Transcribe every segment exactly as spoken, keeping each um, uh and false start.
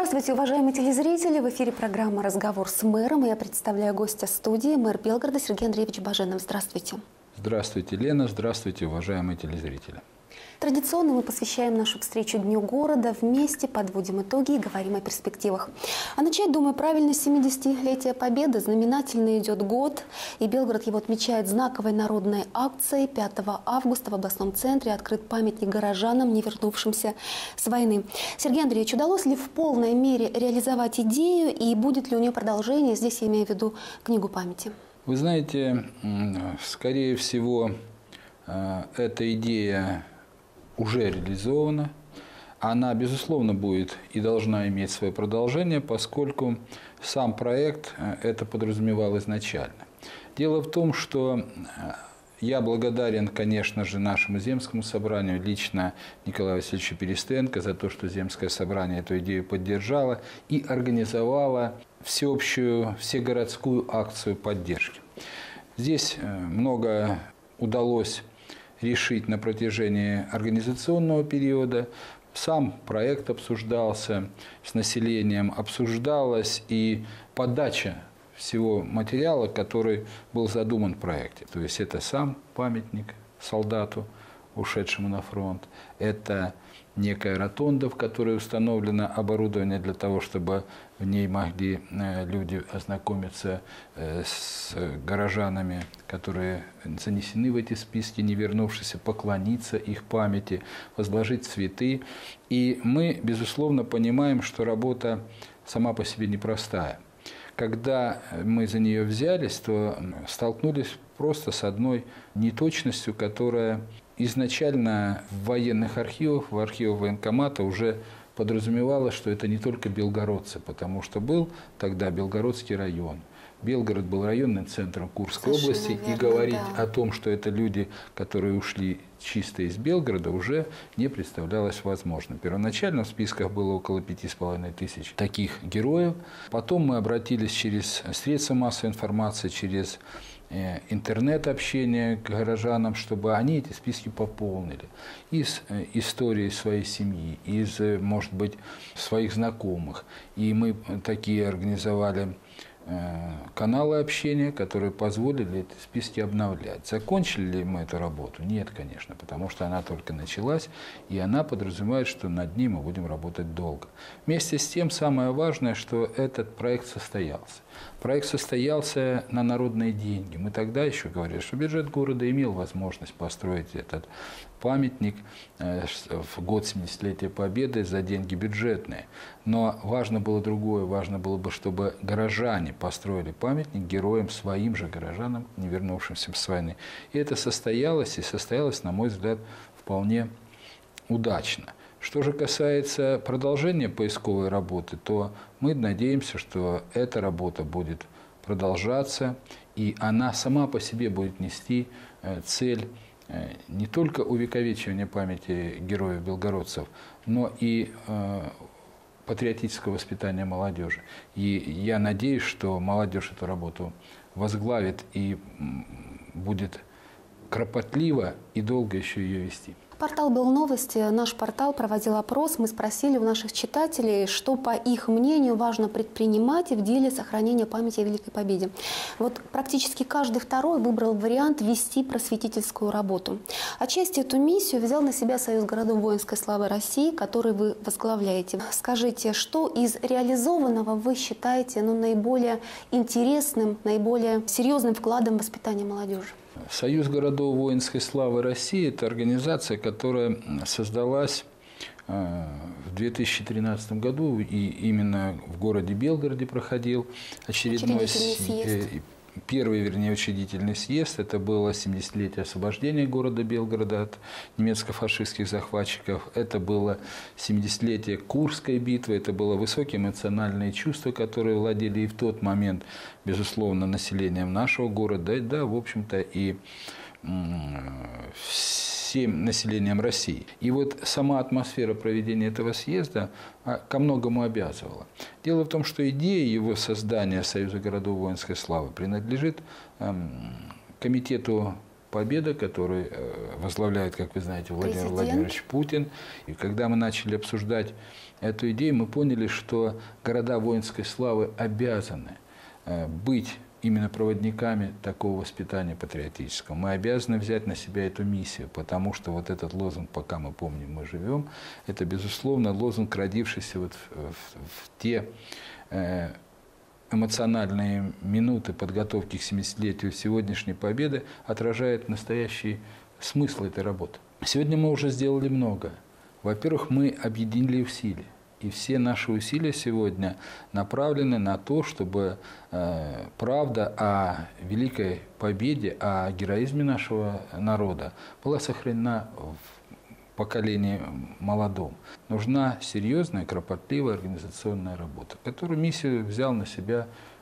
Здравствуйте, уважаемые телезрители! В эфире программа «Разговор с мэром». Я представляю гостя студии, мэр Белгорода Сергей Андреевич Баженов. Здравствуйте. Здравствуйте, Лена. Здравствуйте, уважаемые телезрители. Традиционно мы посвящаем нашу встречу Дню города. Вместе подводим итоги и говорим о перспективах. А начать, думаю, правильно с семидесятилетия Победы. Знаменательно идет год, и Белгород его отмечает знаковой народной акцией. пятого августа в областном центре открыт памятник горожанам, не вернувшимся с войны. Сергей Андреевич, удалось ли в полной мере реализовать идею, и будет ли у нее продолжение? Здесь я имею в виду книгу памяти. Вы знаете, скорее всего, эта идея уже реализована. Она, безусловно, будет и должна иметь свое продолжение, поскольку сам проект это подразумевал изначально. Дело в том, что я благодарен, конечно же, нашему Земскому собранию, лично Николаю Васильевичу Перестенко, за то, что Земское собрание эту идею поддержало и организовало всеобщую, всегородскую акцию поддержки. Здесь много удалось решить на протяжении организационного периода. Сам проект обсуждался с населением, обсуждалась и подача всего материала, который был задуман в проекте. То есть это сам памятник солдату, ушедшему на фронт, это некая ротонда, в которой установлено оборудование для того, чтобы в ней могли люди ознакомиться с горожанами, которые занесены в эти списки, не вернувшиеся, поклониться их памяти, возложить цветы. И мы, безусловно, понимаем, что работа сама по себе непростая. Когда мы за нее взялись, то столкнулись просто с одной неточностью, которая изначально в военных архивах, в архивах военкомата уже подразумевалось, что это не только белгородцы, потому что был тогда Белгородский район. Белгород был районным центром Курской Совершенно области, верно, и говорить да. о том, что это люди, которые ушли чисто из Белгорода, уже не представлялось возможным. Первоначально в списках было около пяти с половиной тысяч таких героев. Потом мы обратились через средства массовой информации, через интернет-общение к горожанам, чтобы они эти списки пополнили из истории своей семьи, из, может быть, своих знакомых. И мы такие организовали каналы общения, которые позволили эти списки обновлять. Закончили ли мы эту работу? Нет, конечно, потому что она только началась, и она подразумевает, что над ней мы будем работать долго. Вместе с тем, самое важное, что этот проект состоялся. Проект состоялся на народные деньги. Мы тогда еще говорили, что бюджет города имел возможность построить этот памятник в год семидесятилетия Победы за деньги бюджетные. Но важно было другое. Важно было бы, чтобы горожане построили памятник героям, своим же горожанам, не вернувшимся с войны. И это состоялось, и состоялось, на мой взгляд, вполне удачно. Что же касается продолжения поисковой работы, то мы надеемся, что эта работа будет продолжаться, и она сама по себе будет нести цель не только увековечивания памяти героев-белгородцев, но и патриотического воспитания молодежи. И я надеюсь, что молодежь эту работу возглавит и будет кропотливо и долго еще ее вести. Портал «Белновости», наш портал, проводил опрос. Мы спросили у наших читателей, что, по их мнению, важно предпринимать в деле сохранения памяти о Великой Победе. Вот практически каждый второй выбрал вариант вести просветительскую работу. Отчасти эту миссию взял на себя Союз городов воинской славы России, который вы возглавляете. Скажите, что из реализованного вы считаете ну, наиболее интересным, наиболее серьезным вкладом в воспитание молодежи? Союз городов воинской славы России – это организация, которая создалась в две тысячи тринадцатом году, и именно в городе Белгороде проходил очередной съезд. Первый, вернее, учредительный съезд. Это было семидесятилетие освобождения города Белгорода от немецко-фашистских захватчиков. Это было семидесятилетие Курской битвы. Это было высокие эмоциональные чувства, которые владели и в тот момент, безусловно, населением нашего города, да, в общем-то, и всем населением России. И вот сама атмосфера проведения этого съезда ко многому обязывала. Дело в том, что идея его создания Союза городов воинской славы принадлежит комитету Победа, который возглавляет, как вы знаете, Владимир Президент. Владимирович Путин. И когда мы начали обсуждать эту идею, мы поняли, что города воинской славы обязаны быть именно проводниками такого воспитания патриотического. Мы обязаны взять на себя эту миссию, потому что вот этот лозунг «Пока мы помним, мы живем» – это, безусловно, лозунг, родившийся вот в, в, в те э, эмоциональные минуты подготовки к семидесятилетию сегодняшней победы, отражает настоящий смысл этой работы. Сегодня мы уже сделали много. Во-первых, мы объединили усилия. И все наши усилия сегодня направлены на то, чтобы э, правда о великой победе, о героизме нашего народа была сохранена в поколении молодом. Нужна серьезная, кропотливая организационная работа, которую миссию взял на себя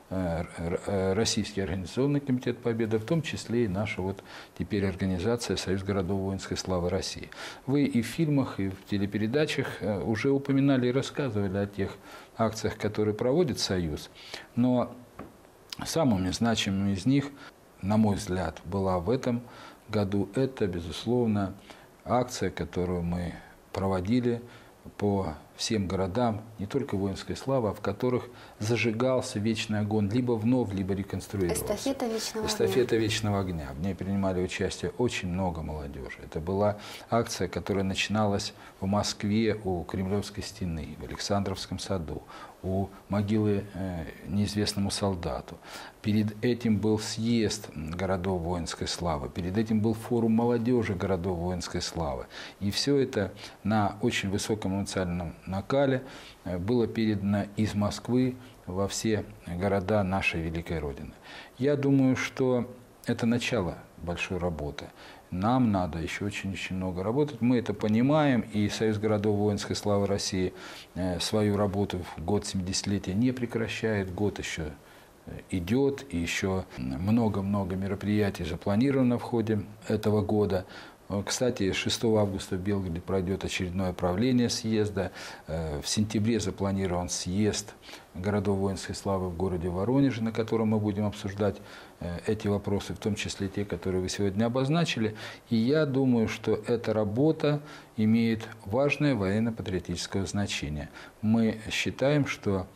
Российский организационный комитет Победы, в том числе и наша вот теперь организация Союз городов воинской славы России. Вы и в фильмах, и в телепередачах уже упоминали и рассказывали о тех акциях, которые проводит Союз, но самыми значимыми из них, на мой взгляд, была в этом году это, безусловно, акция, которую мы проводили по всем городам, не только воинской славы, а в которых зажигался вечный огонь, либо вновь, либо реконструировался. Эстафета вечного Эстафета огня. вечного огня. В ней принимали участие очень много молодежи. Это была акция, которая начиналась в Москве у Кремлевской стены, в Александровском саду, у могилы э, неизвестному солдату. Перед этим был съезд городов воинской славы, перед этим был форум молодежи городов воинской славы. И все это на очень высоком эмоциональном накале было передано из Москвы во все города нашей великой Родины. Я думаю, что это начало большой работы. Нам надо еще очень-очень много работать. Мы это понимаем, и Союз городов воинской славы России свою работу в год семидесятилетия не прекращает, год еще идет, и еще много-много мероприятий запланировано в ходе этого года. Кстати, шестого августа в Белгороде пройдет очередное правление съезда. В сентябре запланирован съезд городов воинской славы в городе Воронеже, на котором мы будем обсуждать эти вопросы, в том числе те, которые вы сегодня обозначили. И я думаю, что эта работа имеет важное военно-патриотическое значение. Мы считаем, что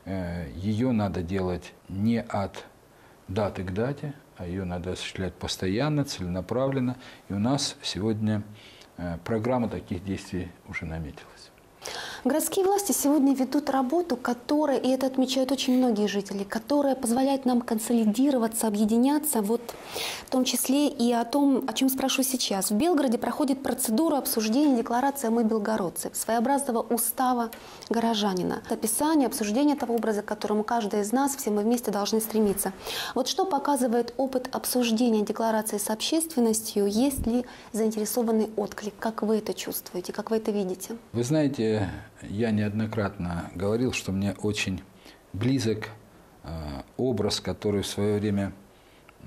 ее надо делать не от даты к дате, а ее надо осуществлять постоянно, целенаправленно. И у нас сегодня программа таких действий уже наметилась. Городские власти сегодня ведут работу, которая, и это отмечают очень многие жители, которая позволяет нам консолидироваться, объединяться, вот, в том числе и о том, о чем спрошу сейчас. В Белгороде проходит процедура обсуждения декларации «Мы белгородцы», своеобразного устава горожанина. Описание, обсуждение того образа, к которому каждый из нас, все мы вместе должны стремиться. Вот что показывает опыт обсуждения декларации с общественностью, есть ли заинтересованный отклик, как вы это чувствуете, как вы это видите? Вы знаете, я неоднократно говорил, что мне очень близок э, образ, который в свое время э,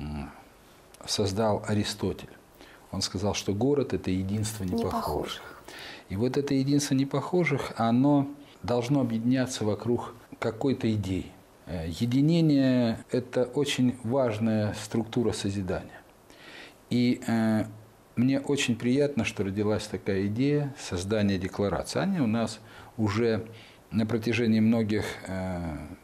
создал Аристотель. Он сказал, что город – это единство непохожих. непохожих. И вот это единство непохожих, оно должно объединяться вокруг какой-то идеи. Единение – это очень важная структура созидания. И э, мне очень приятно, что родилась такая идея создания декларации. Они у нас уже на протяжении многих э,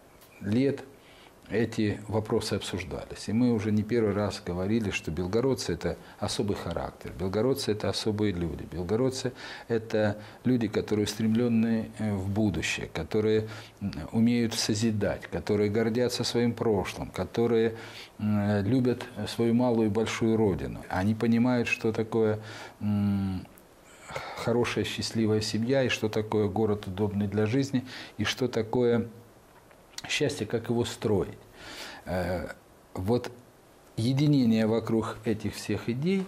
лет эти вопросы обсуждались. И мы уже не первый раз говорили, что белгородцы – это особый характер, белгородцы – это особые люди, белгородцы – это люди, которые устремлены в будущее, которые умеют созидать, которые гордятся своим прошлым, которые любят свою малую и большую родину. Они понимают, что такое хорошая, счастливая семья, и что такое город, удобный для жизни, и что такое счастье, как его строить. Вот единение вокруг этих всех идей,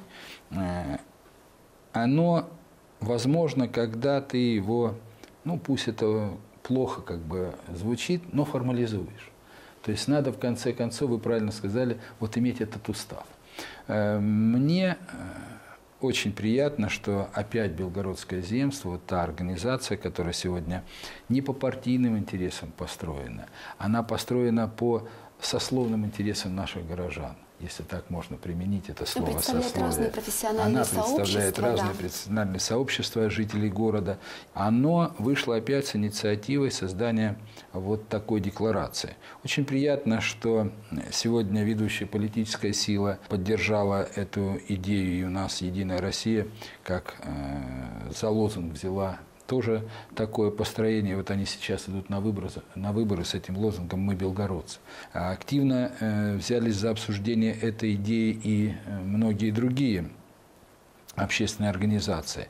оно возможно, когда ты его, ну пусть это плохо как бы звучит, но формализуешь. То есть надо в конце концов, вы правильно сказали, вот иметь этот устав. Мне очень приятно, что опять Белгородское земство, вот та организация, которая сегодня не по партийным интересам построена, она построена по сословным интересам наших горожан. если так можно применить это слово, представляет разные профессиональные она сообщества, представляет разные да. профессиональные сообщества жителей города. Оно вышло опять с инициативой создания вот такой декларации. Очень приятно, что сегодня ведущая политическая сила поддержала эту идею, и у нас «Единая Россия» как э, за лозунг взяла тоже такое построение. Вот они сейчас идут на выборы, на выборы с этим лозунгом «Мы белгородцы». Активно э, взялись за обсуждение этой идеи и э, многие другие общественные организации.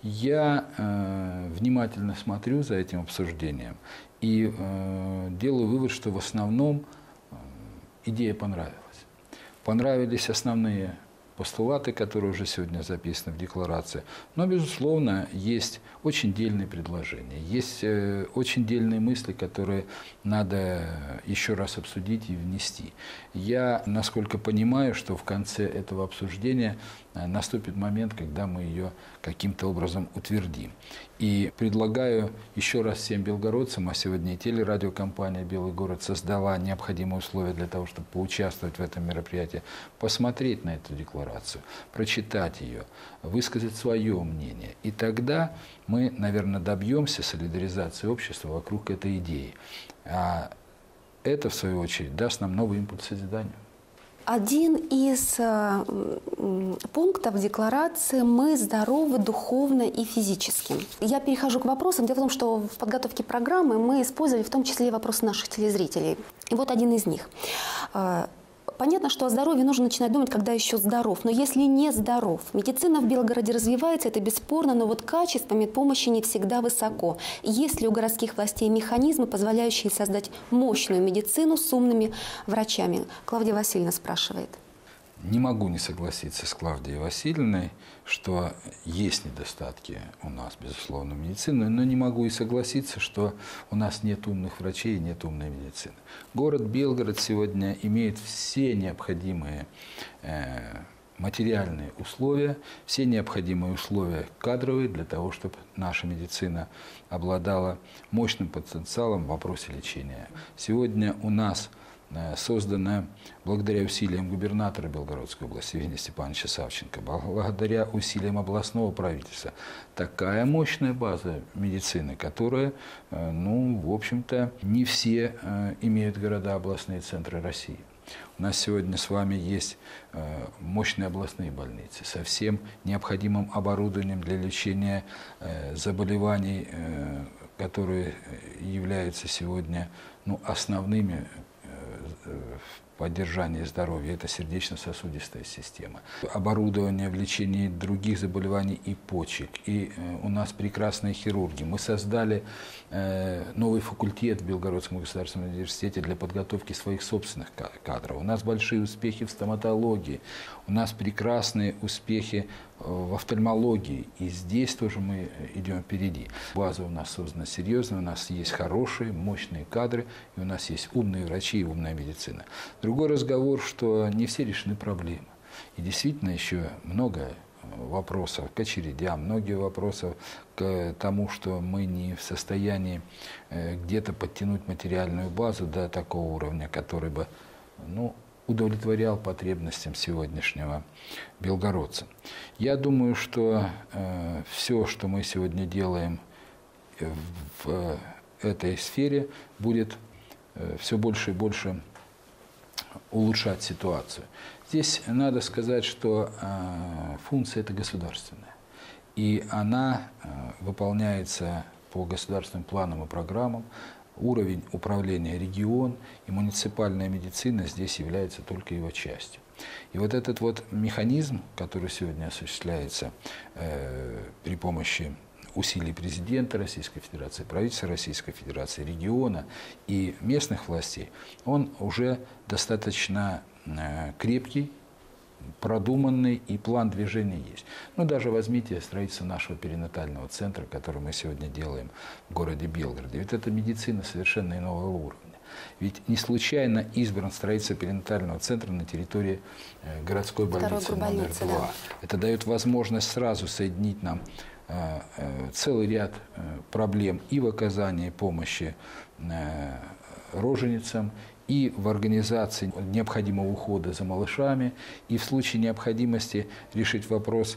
Я э, внимательно смотрю за этим обсуждением и э, делаю вывод, что в основном э, идея понравилась. Понравились основные постулаты, которые уже сегодня записаны в декларации. Но, безусловно, есть очень дельные предложения, есть э, очень дельные мысли, которые надо еще раз обсудить и внести. Я, насколько понимаю, что в конце этого обсуждения э, наступит момент, когда мы ее каким-то образом утвердим. И предлагаю еще раз всем белгородцам, а сегодня и телерадиокомпания «Белый город» создала необходимые условия для того, чтобы поучаствовать в этом мероприятии, посмотреть на эту декларацию, прочитать ее, высказать свое мнение. И тогда мы, наверное, добьемся солидаризации общества вокруг этой идеи. А это, в свою очередь, даст нам новый импульс созидания. Один из э, пунктов декларации «Мы здоровы духовно и физически». Я перехожу к вопросам. Дело в том, что в подготовке программы мы использовали в том числе и вопросы наших телезрителей. И вот один из них. Понятно, что о здоровье нужно начинать думать, когда еще здоров. Но если не здоров, медицина в Белгороде развивается, это бесспорно, но вот качество медпомощи не всегда высоко. Есть ли у городских властей механизмы, позволяющие создать мощную медицину с умными врачами? Клавдия Васильевна спрашивает. Не могу не согласиться с Клавдией Васильевной, что есть недостатки у нас, безусловно, в медицине, но не могу и согласиться, что у нас нет умных врачей и нет умной медицины. Город Белгород сегодня имеет все необходимые э, материальные условия, все необходимые условия кадровые для того, чтобы наша медицина обладала мощным потенциалом в вопросе лечения. Сегодня у нас создана благодаря усилиям губернатора Белгородской области Евгения Степановича Савченко, благодаря усилиям областного правительства, такая мощная база медицины, которая, ну, в общем-то, не все имеют города, областные центры России. У нас сегодня с вами есть мощные областные больницы со всем необходимым оборудованием для лечения заболеваний, которые являются сегодня, ну, основными в поддержании здоровья. Это сердечно-сосудистая система. Оборудование в лечении других заболеваний и почек. И у нас прекрасные хирурги. Мы создали новый факультет в Белгородском государственном университете для подготовки своих собственных кадров. У нас большие успехи в стоматологии. У нас прекрасные успехи в офтальмологии. И здесь тоже мы идем впереди. База у нас создана серьезная, у нас есть хорошие, мощные кадры, и у нас есть умные врачи и умная медицина. Другой разговор, что не все решены проблемы. И действительно еще много вопросов к очередям, многие вопросы к тому, что мы не в состоянии где-то подтянуть материальную базу до такого уровня, который бы, ну, удовлетворял потребностям сегодняшнего белгородца. Я думаю, что э, все, что мы сегодня делаем в э, этой сфере, будет э, все больше и больше улучшать ситуацию. Здесь надо сказать, что э, функция эта государственная, и она э, выполняется по государственным планам и программам. Уровень управления регион и муниципальная медицина здесь является только его частью. И вот этот вот механизм, который сегодня осуществляется э, при помощи усилий президента Российской Федерации, правительства Российской Федерации, региона и местных властей, он уже достаточно э, крепкий, продуманный, и план движения есть. Ну, даже возьмите строительство нашего перинатального центра, который мы сегодня делаем в городе Белгороде. Ведь это медицина совершенно иного уровня. Ведь не случайно избран строительство перинатального центра на территории городской больницы номер два. Да. Это дает возможность сразу соединить нам целый ряд проблем и в оказании помощи роженицам, и в организации необходимого ухода за малышами, и в случае необходимости решить вопрос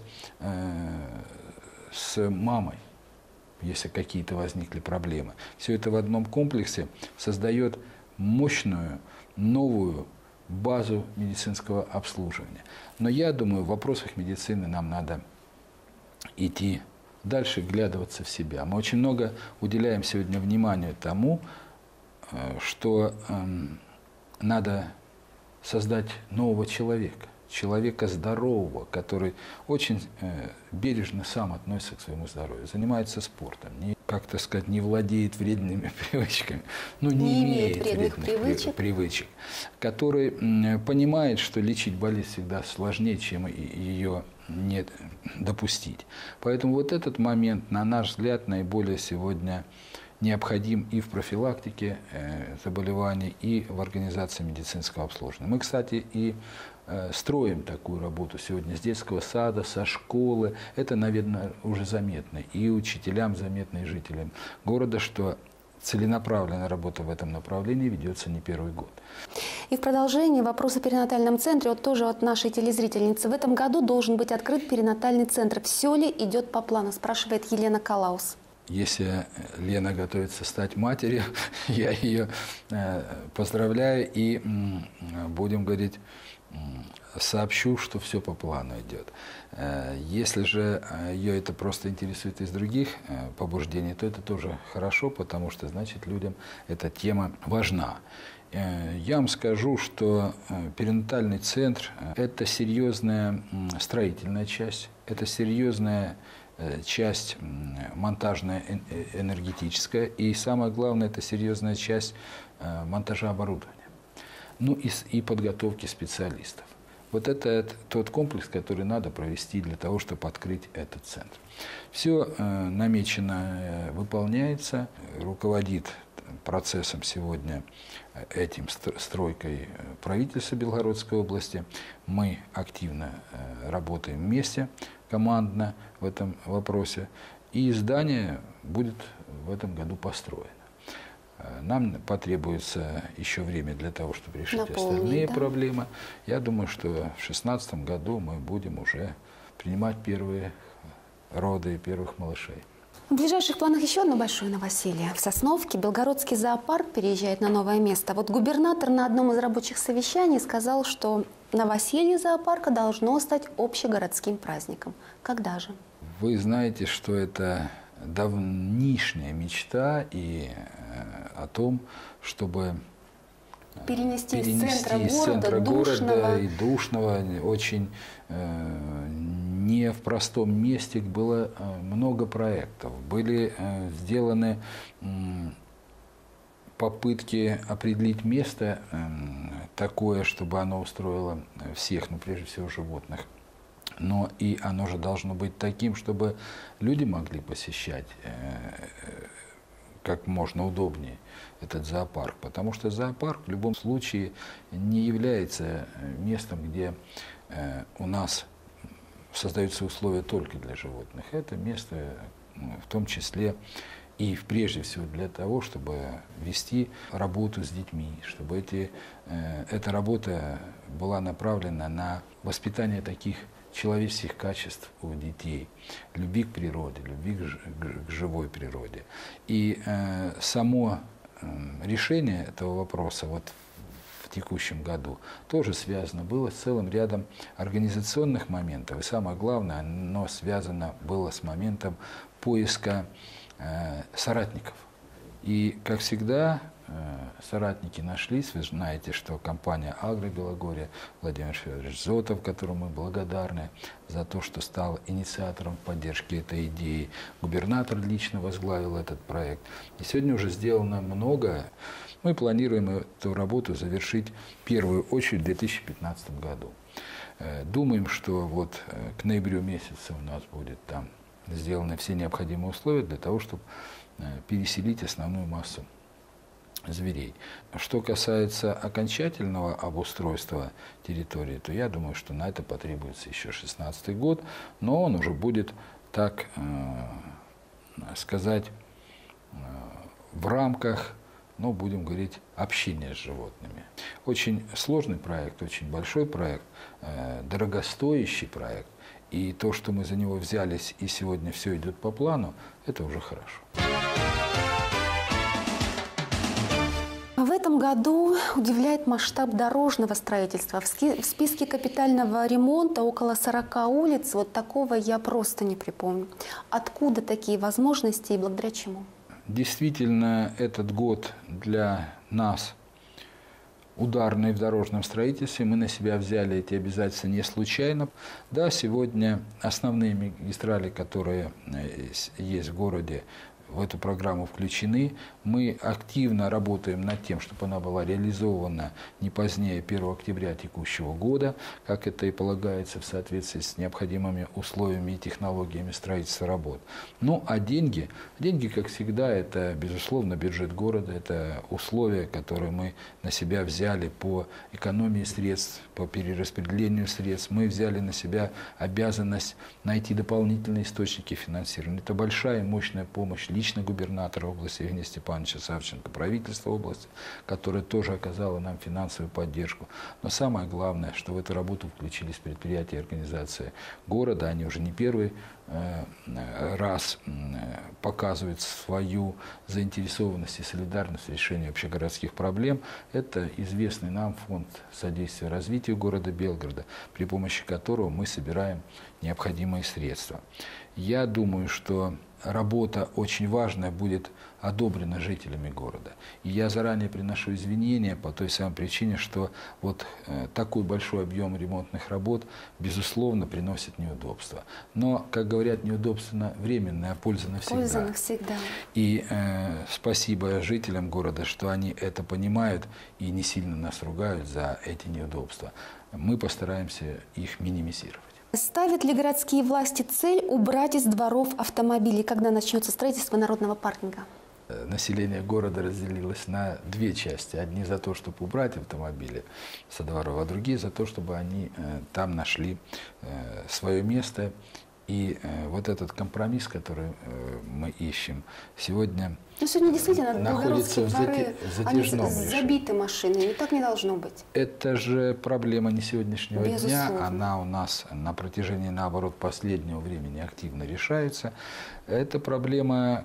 с мамой, если какие-то возникли проблемы. Все это в одном комплексе создает мощную, новую базу медицинского обслуживания. Но я думаю, в вопросах медицины нам надо идти дальше, вглядываться в себя. Мы очень много уделяем сегодня внимания тому, что надо создать нового человека. Человека здорового, который очень э, бережно сам относится к своему здоровью, занимается спортом, не, как-то сказать, не владеет вредными привычками, ну, не, не имеет вредных, вредных привычек. привычек, который э, понимает, что лечить болезнь всегда сложнее, чем ее не допустить. Поэтому вот этот момент, на наш взгляд, наиболее сегодня необходим и в профилактике э, заболеваний, и в организации медицинского обслуживания. Мы, кстати, и э, строим такую работу сегодня с детского сада, со школы. Это, наверное, уже заметно и учителям, заметно и жителям города, что целенаправленная работа в этом направлении ведется не первый год. И в продолжении вопроса о перинатальном центре, вот тоже от нашей телезрительницы. В этом году должен быть открыт перинатальный центр. Все ли идет по плану, спрашивает Елена Калаус. Если Лена готовится стать матерью, я ее поздравляю и, будем говорить, сообщу, что все по плану идет. Если же ее это просто интересует из других побуждений, то это тоже хорошо, потому что, значит, людям эта тема важна. Я вам скажу, что перинатальный центр – это серьезная строительная часть, это серьезная часть монтажная, энергетическая, и самое главное, это серьезная часть монтажа оборудования, ну и, и подготовки специалистов. Вот это тот комплекс, который надо провести для того, чтобы открыть этот центр. Все намечено, выполняется, руководит процессом сегодня этим стройкой правительства Белгородской области. Мы активно работаем вместе, командно в этом вопросе. И здание будет в этом году построено. Нам потребуется еще время для того, чтобы решить Наполнить, остальные да? проблемы. Я думаю, что в две тысячи шестнадцатом году мы будем уже принимать первые роды первых малышей. В ближайших планах еще одно большое новоселье. В Сосновке Белгородский зоопарк переезжает на новое место. Вот губернатор на одном из рабочих совещаний сказал, что новоселье зоопарка должно стать общегородским праздником. Когда же? Вы знаете, что это давнишняя мечта и о том, чтобы перенести, перенести из центра, из города, центра душного. города и душного, очень э, не в простом месте было много проектов. Были э, сделаны э, попытки определить место э, такое, чтобы оно устроило всех, ну прежде всего животных. Но и оно же должно быть таким, чтобы люди могли посещать э, как можно удобнее этот зоопарк. Потому что зоопарк в любом случае не является местом, где э, у нас создаются условия только для животных. Это место, ну, в том числе и прежде всего для того, чтобы вести работу с детьми, чтобы эти, э, эта работа была направлена на воспитание таких человеческих качеств у детей, любви к природе, любви к, к живой природе. И э, само э, решение этого вопроса вот в, в текущем году тоже связано было с целым рядом организационных моментов. И самое главное, оно связано было с моментом поиска э, соратников. И, как всегда, соратники нашлись. Вы знаете, что компания «Агро Белогорье», Владимир Федорович Зотов, которому мы благодарны за то, что стал инициатором поддержки этой идеи. Губернатор лично возглавил этот проект. И сегодня уже сделано много. Мы планируем эту работу завершить в первую очередь в две тысячи пятнадцатом году. Думаем, что вот к ноябрю месяцу у нас будет там сделаны все необходимые условия для того, чтобы переселить основную массу зверей. Что касается окончательного обустройства территории, то я думаю, что на это потребуется еще шестнадцатый год, но он уже будет, так э, сказать, э, в рамках ну, будем говорить, общения с животными. Очень сложный проект, очень большой проект, дорогостоящий проект. И то, что мы за него взялись, и сегодня все идет по плану, это уже хорошо. В этом году удивляет масштаб дорожного строительства. В списке капитального ремонта около сорока улиц. Вот такого я просто не припомню. Откуда такие возможности и благодаря чему? Действительно, этот год для нас ударный в дорожном строительстве. Мы на себя взяли эти обязательства не случайно. Да, сегодня основные магистрали, которые есть в городе, в эту программу включены. Мы активно работаем над тем, чтобы она была реализована не позднее первого октября текущего года, как это и полагается в соответствии с необходимыми условиями и технологиями строительства работ. Ну, а деньги, деньги, как всегда, это, безусловно, бюджет города, это условия, которые мы на себя взяли по экономии средств, по перераспределению средств. Мы взяли на себя обязанность найти дополнительные источники финансирования. Это большая и мощная помощь лично губернатора области Евгения Степановича Савченко, правительства области, которое тоже оказало нам финансовую поддержку. Но самое главное, что в эту работу включились предприятия и организации города. Они уже не первый раз показывают свою заинтересованность и солидарность в решении общегородских проблем. Это известный нам фонд содействия развитию города Белгорода, при помощи которого мы собираем необходимые средства. Я думаю, что работа очень важная будет одобрена жителями города. И я заранее приношу извинения по той самой причине, что вот э, такой большой объем ремонтных работ, безусловно, приносит неудобства. Но, как говорят, неудобство временное, а польза навсегда. Польза навсегда. И э, спасибо жителям города, что они это понимают и не сильно нас ругают за эти неудобства. Мы постараемся их минимизировать. Ставят ли городские власти цель убрать из дворов автомобили, когда начнется строительство народного паркинга? Население города разделилось на две части. Одни за то, чтобы убрать автомобили со дворов, а другие за то, чтобы они э, там нашли э, свое место. И э, вот этот компромисс, который э, мы ищем, сегодня, ну, сегодня действительно находится в дворы, затяжном они решении. Забиты машинами, и так не должно быть. Это же проблема не сегодняшнего Безусловно. дня, она у нас на протяжении, наоборот, последнего времени активно решается. Это проблема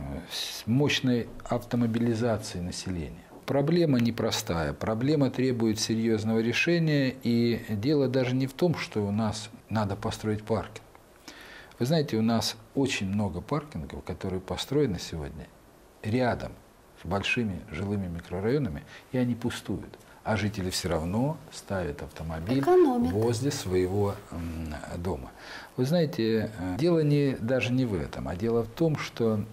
мощной автомобилизации населения. Проблема непростая, проблема требует серьезного решения, и дело даже не в том, что у нас надо построить паркинг. Вы знаете, у нас очень много паркингов, которые построены сегодня рядом с большими жилыми микрорайонами, и они пустуют. А жители все равно ставят автомобиль Экономят. возле своего дома. Вы знаете, дело не, даже не в этом, а дело в том, что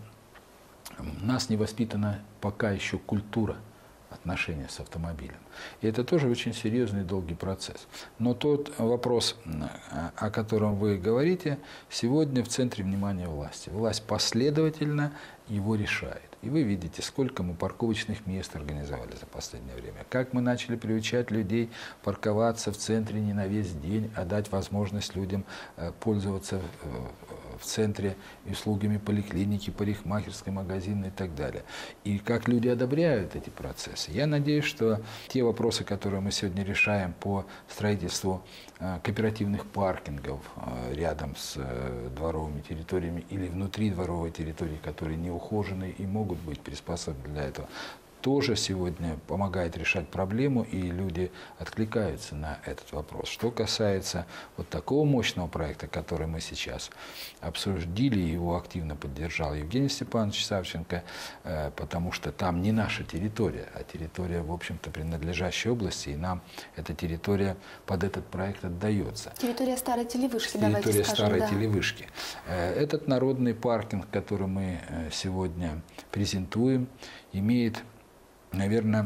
у нас не воспитана пока еще культура отношения с автомобилем. И это тоже очень серьезный и долгий процесс. Но тот вопрос, о котором вы говорите, сегодня в центре внимания власти. Власть последовательно его решает. И вы видите, сколько мы парковочных мест организовали за последнее время. Как мы начали приучать людей парковаться в центре не на весь день, а дать возможность людям пользоваться в центре услугами поликлиники, парикмахерской, магазина и так далее. И как люди одобряют эти процессы. Я надеюсь, что те вопросы, которые мы сегодня решаем по строительству кооперативных паркингов рядом с дворовыми территориями или внутри дворовой территории, которые не ухожены и могут быть приспособлены для этого, тоже сегодня помогает решать проблему, и люди откликаются на этот вопрос. Что касается вот такого мощного проекта, который мы сейчас обсудили, его активно поддержал Евгений Степанович Савченко, потому что там не наша территория, а территория, в общем-то, принадлежащей области, и нам эта территория под этот проект отдается. Территория старой телевышки, территория давайте скажем. старой да. телевышки. Этот народный паркинг, который мы сегодня презентуем, имеет, наверное,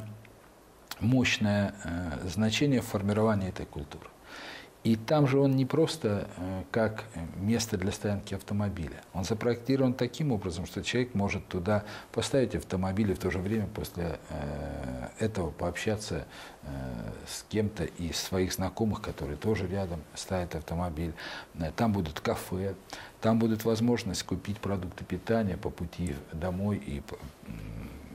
мощное э, значение в формировании этой культуры. И там же он не просто э, как место для стоянки автомобиля. Он запроектирован таким образом, что человек может туда поставить автомобиль и в то же время после э, этого пообщаться э, с кем-то из своих знакомых, которые тоже рядом ставят автомобиль. Там будут кафе, там будет возможность купить продукты питания по пути домой и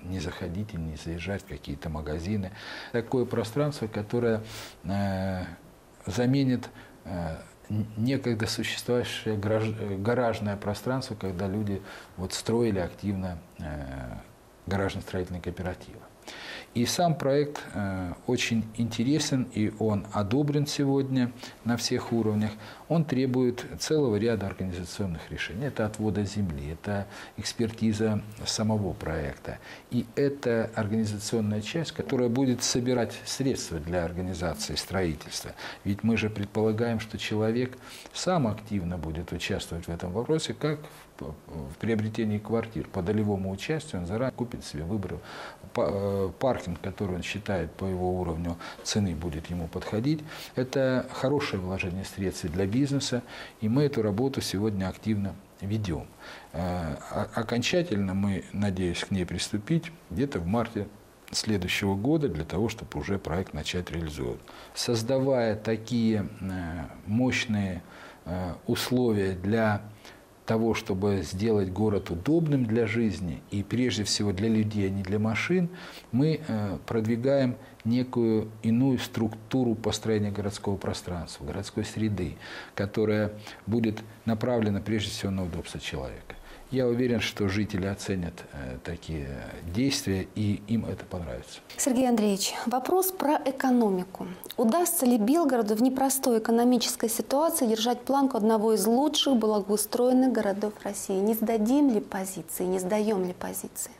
не заходить и не заезжать в какие-то магазины. Такое пространство, которое э, заменит э, некогда существовавшее гаражное пространство, когда люди вот строили активно э, гаражно-строительные кооперативы. И сам проект э, очень интересен, и он одобрен сегодня на всех уровнях. Он требует целого ряда организационных решений. Это отвода земли, это экспертиза самого проекта. И это организационная часть, которая будет собирать средства для организации строительства. Ведь мы же предполагаем, что человек сам активно будет участвовать в этом вопросе, как в в приобретении квартир. По долевому участию он заранее купит себе, выбрал паркинг, который он считает по его уровню цены будет ему подходить. Это хорошее вложение средств для бизнеса, и мы эту работу сегодня активно ведем. Окончательно мы, надеюсь, к ней приступить где-то в марте следующего года, для того, чтобы уже проект начать реализовывать. Создавая такие мощные условия для того, чтобы сделать город удобным для жизни и прежде всего для людей, а не для машин, мы продвигаем некую иную структуру построения городского пространства, городской среды, которая будет направлена прежде всего на удобство человека. Я уверен, что жители оценят э, такие действия, и им это понравится. Сергей Андреевич, вопрос про экономику. Удастся ли Белгороду в непростой экономической ситуации держать планку одного из лучших благоустроенных городов России? Не сдадим ли позиции, не сдаем ли позиции?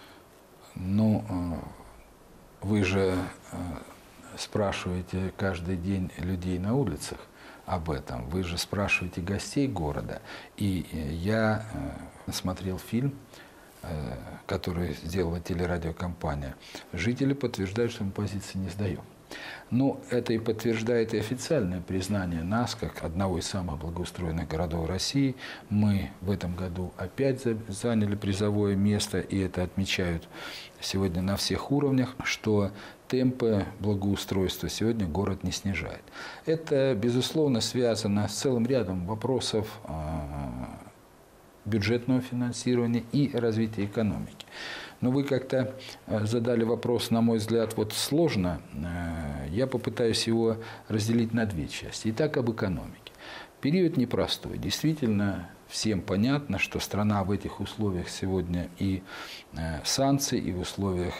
Ну, э, вы же э, спрашиваете каждый день людей на улицах об этом. Вы же спрашиваете гостей города. И я э, смотрел фильм, э, который сделала телерадиокомпания. Жители подтверждают, что мы позиции не сдаем. Но это и подтверждает и официальное признание нас, как одного из самых благоустроенных городов России. Мы в этом году опять заняли призовое место, и это отмечают сегодня на всех уровнях, что темпы благоустройства сегодня город не снижает. Это, безусловно, связано с целым рядом вопросов бюджетного финансирования и развития экономики. Но вы как-то задали вопрос, на мой взгляд, вот сложно. Я попытаюсь его разделить на две части. Итак, об экономике. Период непростой. Действительно, всем понятно, что страна в этих условиях сегодня и санкций, и в условиях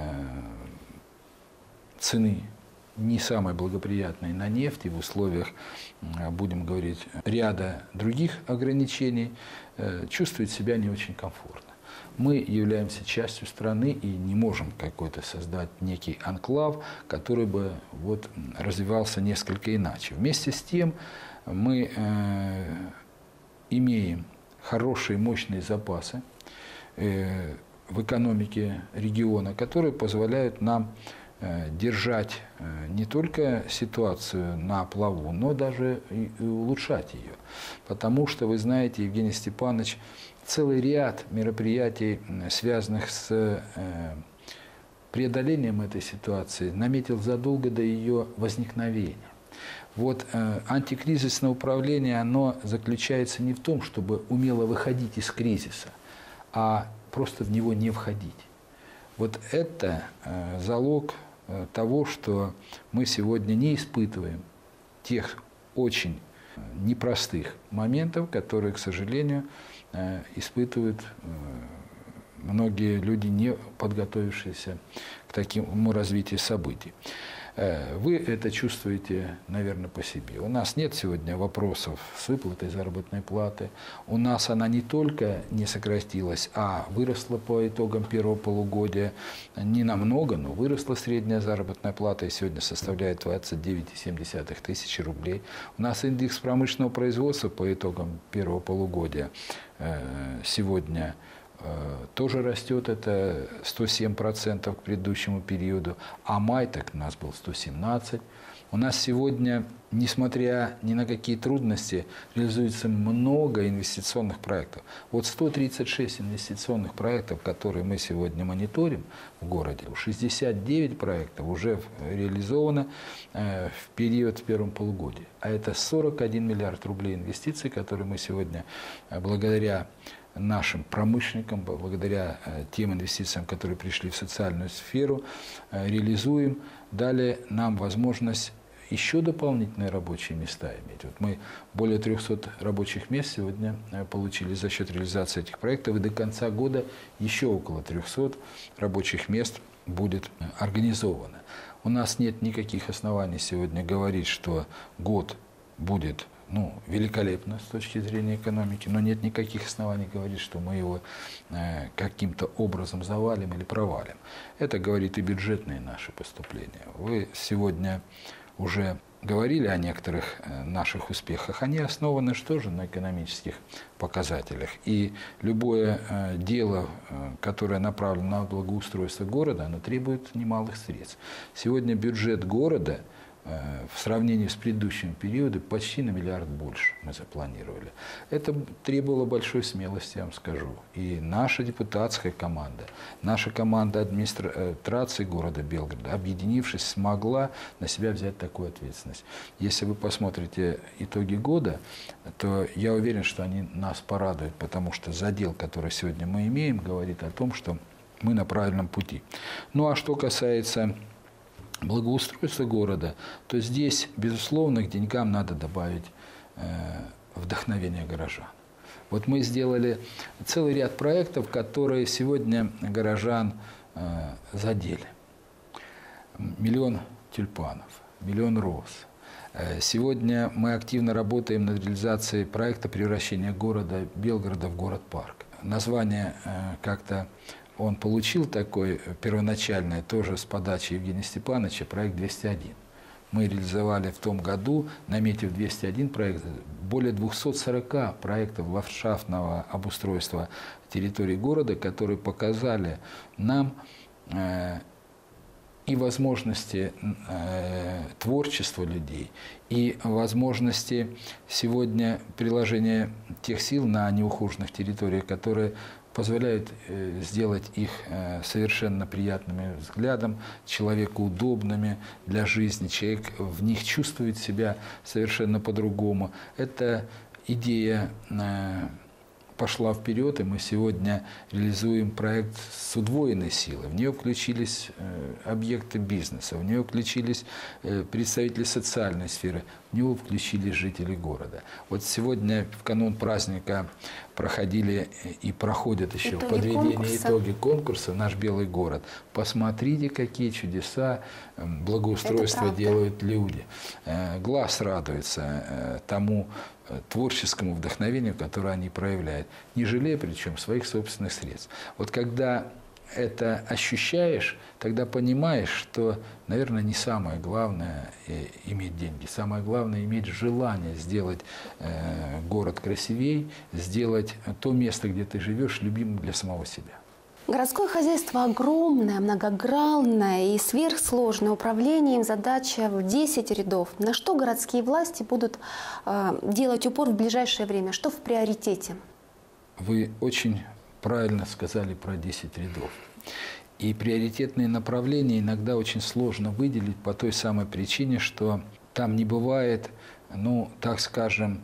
цены не самой благоприятной на нефть, и в условиях, будем говорить, ряда других ограничений, чувствует себя не очень комфортно. Мы являемся частью страны и не можем какой-то создать некий анклав, который бы вот развивался несколько иначе. Вместе с тем мы э, имеем хорошие, мощные запасы э, в экономике региона, которые позволяют нам э, держать э, не только ситуацию на плаву, но даже и, и улучшать ее. Потому что, вы знаете, Евгений Степанович, целый ряд мероприятий, связанных с преодолением этой ситуации, наметил задолго до ее возникновения. Вот антикризисное управление, оно заключается не в том, чтобы умело выходить из кризиса, а просто в него не входить. Вот это залог того, что мы сегодня не испытываем тех очень непростых моментов, которые, к сожалению, испытывают многие люди, не подготовившиеся к такому развитию событий. Вы это чувствуете, наверное, по себе. У нас нет сегодня вопросов с выплатой заработной платы. У нас она не только не сократилась, а выросла по итогам первого полугодия не намного, но выросла средняя заработная плата и сегодня составляет двадцать девять целых семь десятых тысячи рублей. У нас индекс промышленного производства по итогам первого полугодия сегодня тоже растет, это сто семь процентов к предыдущему периоду, а май так у нас был сто семнадцать. У нас сегодня, несмотря ни на какие трудности, реализуется много инвестиционных проектов. Вот сто тридцать шесть инвестиционных проектов, которые мы сегодня мониторим в городе, шестьдесят девять проектов уже реализовано в период в первом полугодии. А это сорок один миллиард рублей инвестиций, которые мы сегодня, благодаря нашим промышленникам, благодаря тем инвестициям, которые пришли в социальную сферу, реализуем, дали нам возможность еще дополнительные рабочие места иметь. Вот мы более трёхсот рабочих мест сегодня получили за счет реализации этих проектов, и до конца года еще около трёхсот рабочих мест будет организовано. У нас нет никаких оснований сегодня говорить, что год будет ну, великолепно с точки зрения экономики, но нет никаких оснований говорить, что мы его э, каким-то образом завалим или провалим. Это говорит и бюджетные наши поступления. Вы сегодня уже говорили о некоторых наших успехах. Они основаны что же на экономических показателях. И любое дело, которое направлено на благоустройство города, оно требует немалых средств. Сегодня бюджет города в сравнении с предыдущим периодом почти на миллиард больше мы запланировали. Это требовало большой смелости, я вам скажу. И наша депутатская команда, наша команда администрации города Белгорода, объединившись, смогла на себя взять такую ответственность. Если вы посмотрите итоги года, то я уверен, что они нас порадуют, потому что задел, который сегодня мы имеем, говорит о том, что мы на правильном пути. Ну а что касается благоустройства города, то здесь, безусловно, к деньгам надо добавить э, вдохновение горожан. Вот мы сделали целый ряд проектов, которые сегодня горожан э, задели. Миллион тюльпанов, миллион роз. Э, сегодня мы активно работаем над реализацией проекта превращения города Белгорода в город-парк. Название э, как-то он получил такой первоначальный, тоже с подачи Евгения Степановича, проект двести один. Мы реализовали в том году, наметив двести один проект, более двухсот сорока проектов ландшафтного обустройства территории города, которые показали нам э, и возможности э, творчества людей, и возможности сегодня приложения тех сил на неухоженных территориях, которые позволяют сделать их совершенно приятными взглядом, человеку удобными для жизни. Человек в них чувствует себя совершенно по-другому. Эта идея пошла вперед, и мы сегодня реализуем проект с удвоенной силой. В нее включились объекты бизнеса, в нее включились представители социальной сферы, в него включились жители города. Вот сегодня в канун праздника проходили и проходят еще итоги подведение конкурса. итоги конкурса «Наш белый город». Посмотрите, какие чудеса благоустройства делают люди. Глаз радуется тому творческому вдохновению, которое они проявляют, не жалея причем своих собственных средств. Вот когда это ощущаешь, тогда понимаешь, что, наверное, не самое главное иметь деньги. Самое главное иметь желание сделать э, город красивей, сделать то место, где ты живешь, любимым для самого себя. Городское хозяйство огромное, многогранное и сверхсложное. Управление им задача в десять рядов. На что городские власти будут э, делать упор в ближайшее время? Что в приоритете? Вы очень правильно сказали про десять рядов. И приоритетные направления иногда очень сложно выделить по той самой причине, что там не бывает, ну, так скажем,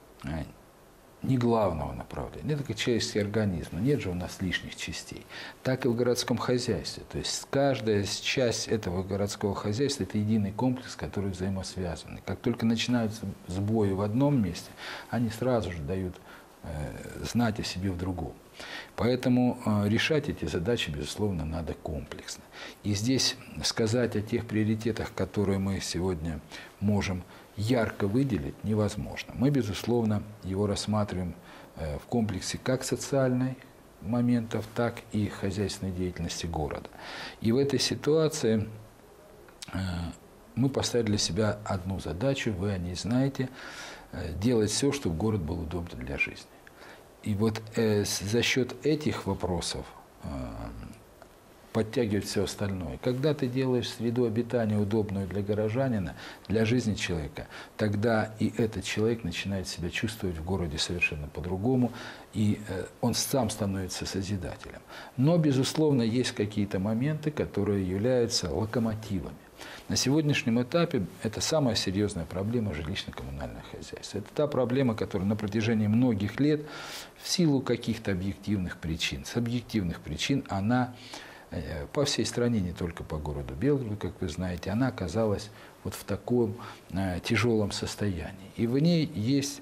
не главного направления. Это как человеческий организм. Нет же у нас лишних частей. Так и в городском хозяйстве. То есть каждая часть этого городского хозяйства – это единый комплекс, который взаимосвязан. Как только начинаются сбои в одном месте, они сразу же дают э, знать о себе в другом. Поэтому э, решать эти задачи, безусловно, надо комплексно. И здесь сказать о тех приоритетах, которые мы сегодня можем ярко выделить, невозможно. Мы, безусловно, его рассматриваем э, в комплексе как социальных моментов, так и хозяйственной деятельности города. И в этой ситуации э, мы поставили для себя одну задачу, вы о ней знаете, э, делать все, чтобы город был удобен для жизни. И вот э, за счет этих вопросов э, подтягивать все остальное. Когда ты делаешь среду обитания удобную для горожанина, для жизни человека, тогда и этот человек начинает себя чувствовать в городе совершенно по-другому, и э, он сам становится созидателем. Но, безусловно, есть какие-то моменты, которые являются локомотивами. На сегодняшнем этапе это самая серьезная проблема жилищно-коммунального хозяйства. Это та проблема, которая на протяжении многих лет в силу каких-то объективных причин, с объективных причин она по всей стране, не только по городу Белгороду, как вы знаете, она оказалась вот в таком э, тяжелом состоянии. И в ней есть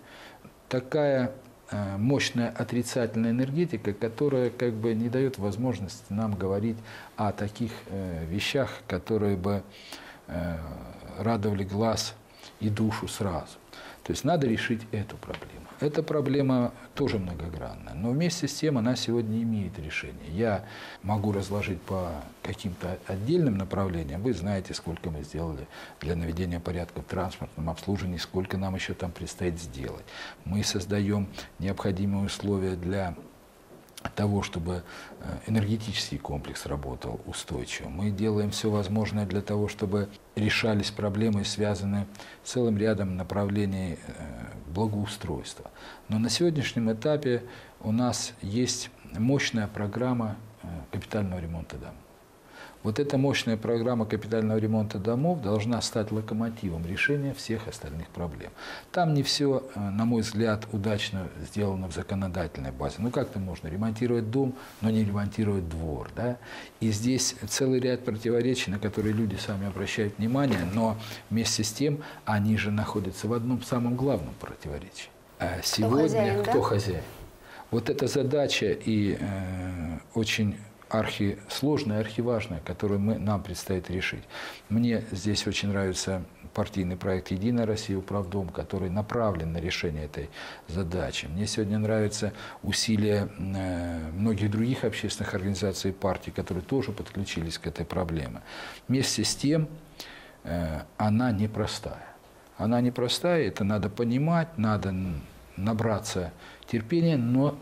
такая э, мощная отрицательная энергетика, которая как бы не дает возможности нам говорить о таких э, вещах, которые бы э, радовали глаз и душу сразу. То есть надо решить эту проблему. Эта проблема тоже многогранная, но вместе с тем она сегодня имеет решение. Я могу разложить по каким-то отдельным направлениям. Вы знаете, сколько мы сделали для наведения порядка в транспортном обслуживании, сколько нам еще там предстоит сделать. Мы создаем необходимые условия для того, чтобы энергетический комплекс работал устойчиво. Мы делаем все возможное для того, чтобы решались проблемы, связанные с целым рядом направлений благоустройства. Но на сегодняшнем этапе у нас есть мощная программа капитального ремонта домов. Вот эта мощная программа капитального ремонта домов должна стать локомотивом решения всех остальных проблем. Там не все, на мой взгляд, удачно сделано в законодательной базе. Ну как-то можно ремонтировать дом, но не ремонтировать двор. Да? И здесь целый ряд противоречий, на которые люди сами обращают внимание, но вместе с тем они же находятся в одном самом главном противоречии. А сегодня кто хозяин? Кто да? хозяин? Вот эта задача и э, очень архисложная, архиважная, которую мы, нам предстоит решить. Мне здесь очень нравится партийный проект «Единая Россия. Управдом», который направлен на решение этой задачи. Мне сегодня нравятся усилия э, многих других общественных организаций и партий, которые тоже подключились к этой проблеме. Вместе с тем, э, она непростая. Она непростая, это надо понимать, надо набраться терпения, но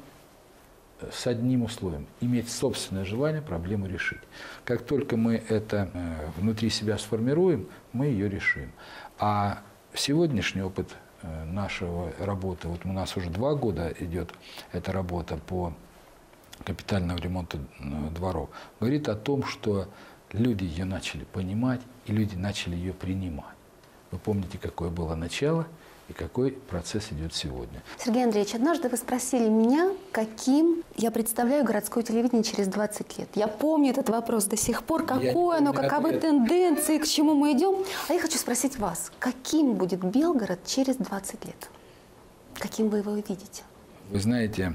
с одним условием – иметь собственное желание проблему решить. Как только мы это э, внутри себя сформируем, мы ее решим. А сегодняшний опыт э, нашего работы, вот у нас уже два года идет эта работа по капитальному ремонту дворов, говорит о том, что люди ее начали понимать и люди начали ее принимать. Вы помните, какое было начало и какой процесс идет сегодня. Сергей Андреевич, однажды вы спросили меня, каким я представляю городское телевидение через двадцать лет. Я помню этот вопрос до сих пор, какое оно, каковы ответ. Тенденции, к чему мы идем. А я хочу спросить вас, каким будет Белгород через двадцать лет? Каким вы его видите? Вы знаете,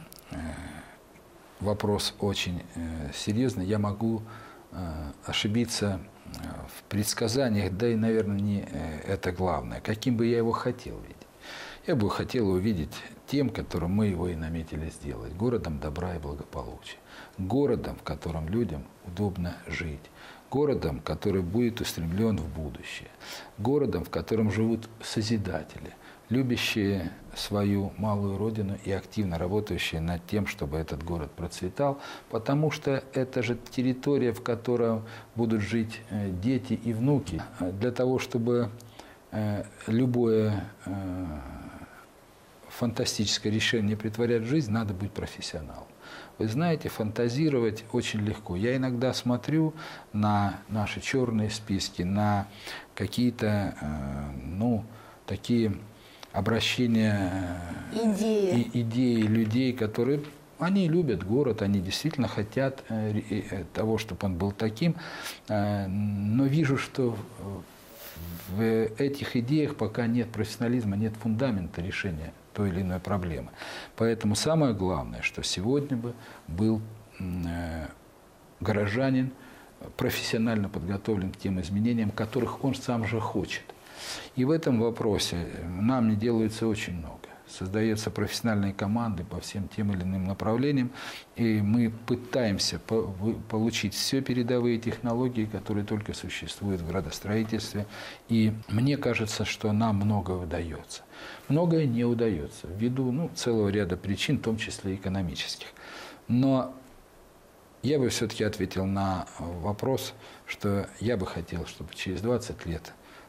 вопрос очень серьезный. Я могу ошибиться в предсказаниях, да и, наверное, не это главное. Каким бы я его хотел видеть? Я бы хотел увидеть тем, которым мы его и наметили сделать. Городом добра и благополучия. Городом, в котором людям удобно жить. Городом, который будет устремлен в будущее. Городом, в котором живут созидатели, любящие свою малую родину и активно работающие над тем, чтобы этот город процветал, потому что это же территория, в которой будут жить дети и внуки. Для того, чтобы любое фантастическое решение претворять в жизнь, надо быть профессионалом. Вы знаете, фантазировать очень легко. Я иногда смотрю на наши черные списки, на какие-то, ну, такие обращения, идеи. И, идеи людей, которые, они любят город, они действительно хотят того, чтобы он был таким, но вижу, что в этих идеях пока нет профессионализма, нет фундамента решения той или иной проблемы. Поэтому самое главное, что сегодня бы был горожанин профессионально подготовлен к тем изменениям, которых он сам же хочет. И в этом вопросе нам не делается очень много. Создаются профессиональные команды по всем тем или иным направлениям, и мы пытаемся по получить все передовые технологии, которые только существуют в градостроительстве. И мне кажется, что нам многое удается. Многое не удается ввиду ну, целого ряда причин, в том числе экономических. Но я бы все-таки ответил на вопрос, что я бы хотел, чтобы через двадцать лет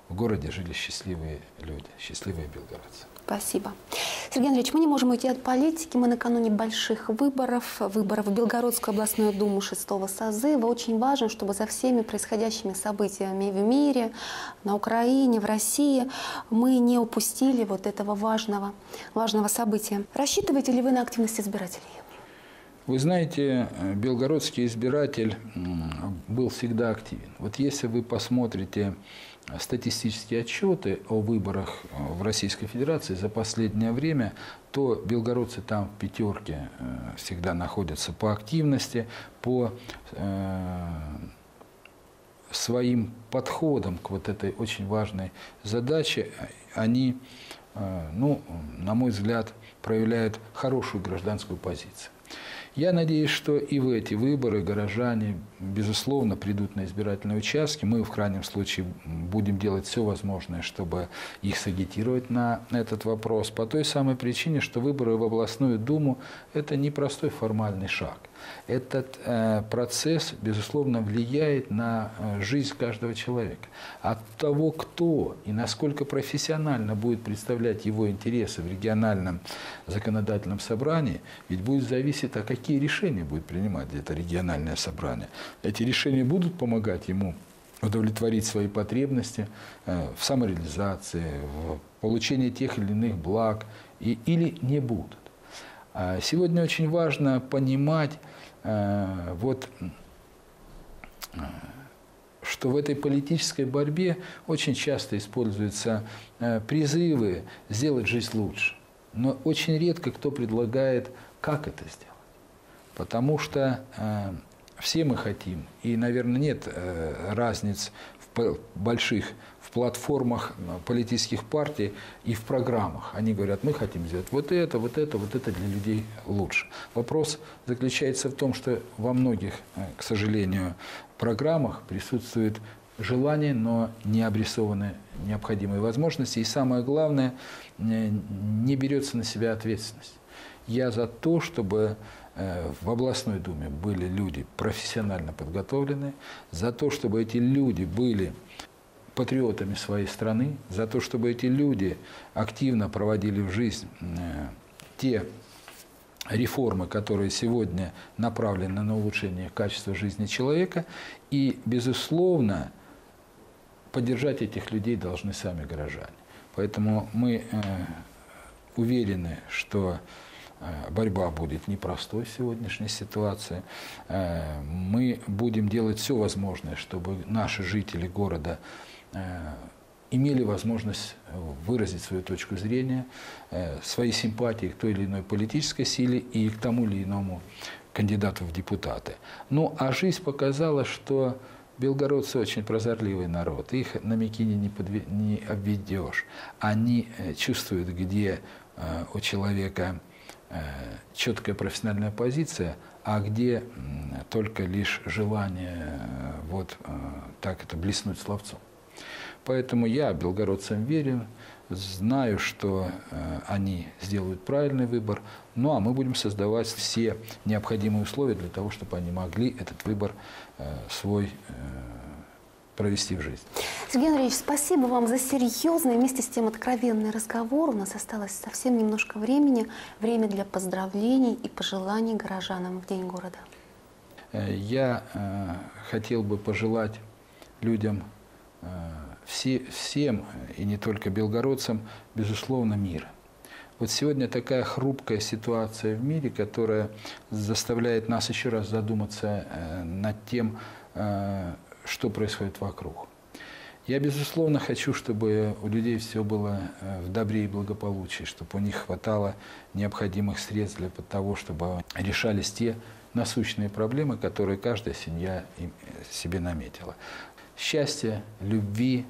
в городе жили счастливые люди, счастливые белгородцы. Спасибо. Сергей Андреевич, мы не можем уйти от политики. Мы накануне больших выборов, выборов в Белгородскую областную думу шестого созыва. Очень важно, чтобы за всеми происходящими событиями в мире, на Украине, в России, мы не упустили вот этого важного, важного события. Рассчитываете ли вы на активность избирателей? Вы знаете, белгородский избиратель был всегда активен. Вот если вы посмотрите статистические отчеты о выборах в Российской Федерации за последнее время, то белгородцы там в пятерке всегда находятся по активности, по э, своим подходам к вот этой очень важной задаче. Они, э, ну, на мой взгляд, проявляют хорошую гражданскую позицию. Я надеюсь, что и в эти выборы горожане, безусловно, придут на избирательные участки. Мы, в крайнем случае, будем делать все возможное, чтобы их сагитировать на этот вопрос. По той самой причине, что выборы в областную думу – это непростой формальный шаг. Этот э, процесс, безусловно, влияет на э, жизнь каждого человека. От того, кто и насколько профессионально будет представлять его интересы в региональном законодательном собрании, ведь будет зависеть, а какие решения будет принимать это региональное собрание. Эти решения будут помогать ему удовлетворить свои потребности э, в самореализации, в получении тех или иных благ, и, или не будут. Сегодня очень важно понимать, вот, что в этой политической борьбе очень часто используются призывы сделать жизнь лучше. Но очень редко кто предлагает, как это сделать. Потому что все мы хотим, и, наверное, нет разниц в больших в платформах политических партий и в программах. Они говорят, мы хотим сделать вот это, вот это, вот это для людей лучше. Вопрос заключается в том, что во многих, к сожалению, программах присутствует желание, но не обрисованы необходимые возможности. И самое главное, не берется на себя ответственность. Я за то, чтобы в областной думе были люди профессионально подготовленные, за то, чтобы эти люди были патриотами своей страны, за то, чтобы эти люди активно проводили в жизнь те реформы, которые сегодня направлены на улучшение качества жизни человека, и, безусловно, поддержать этих людей должны сами горожане. Поэтому мы уверены, что борьба будет непростой в сегодняшней ситуации. Мы будем делать все возможное, чтобы наши жители города имели возможность выразить свою точку зрения, свои симпатии к той или иной политической силе и к тому или иному кандидату в депутаты. Ну, а жизнь показала, что белгородцы очень прозорливый народ. Их на Микине не, подве... не обведешь. Они чувствуют, где у человека четкая профессиональная позиция, а где только лишь желание вот так это блеснуть словцом. Поэтому я белгородцам верю, знаю, что они сделают правильный выбор, ну а мы будем создавать все необходимые условия для того, чтобы они могли этот выбор свой провести в жизнь. Сергей Андреевич, спасибо вам за серьезный, вместе с тем откровенный разговор. У нас осталось совсем немножко времени. Время для поздравлений и пожеланий горожанам в День города. Я э, хотел бы пожелать людям, э, все, всем, и не только белгородцам, безусловно, мира. Вот сегодня такая хрупкая ситуация в мире, которая заставляет нас еще раз задуматься э, над тем, э, что происходит вокруг. Я, безусловно, хочу, чтобы у людей все было в добре и благополучии, чтобы у них хватало необходимых средств для того, чтобы решались те насущные проблемы, которые каждая семья себе наметила. Счастья, любви,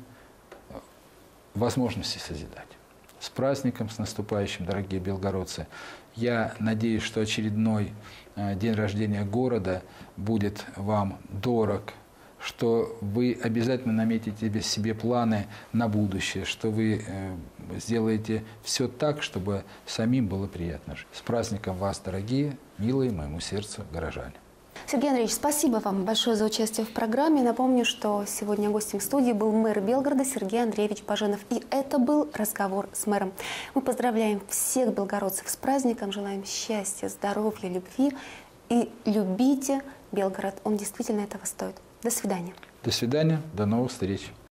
возможности созидать. С праздником, с наступающим, дорогие белгородцы. Я надеюсь, что очередной день рождения города будет вам дорог, что вы обязательно наметите себе планы на будущее, что вы сделаете все так, чтобы самим было приятно жить. С праздником вас, дорогие, милые моему сердцу горожане. Сергей Андреевич, спасибо вам большое за участие в программе. Напомню, что сегодня гостем студии был мэр Белгорода Сергей Андреевич Баженов. И это был разговор с мэром. Мы поздравляем всех белгородцев с праздником, желаем счастья, здоровья, любви. И любите Белгород, он действительно этого стоит. До свидания. До свидания, до новых встреч.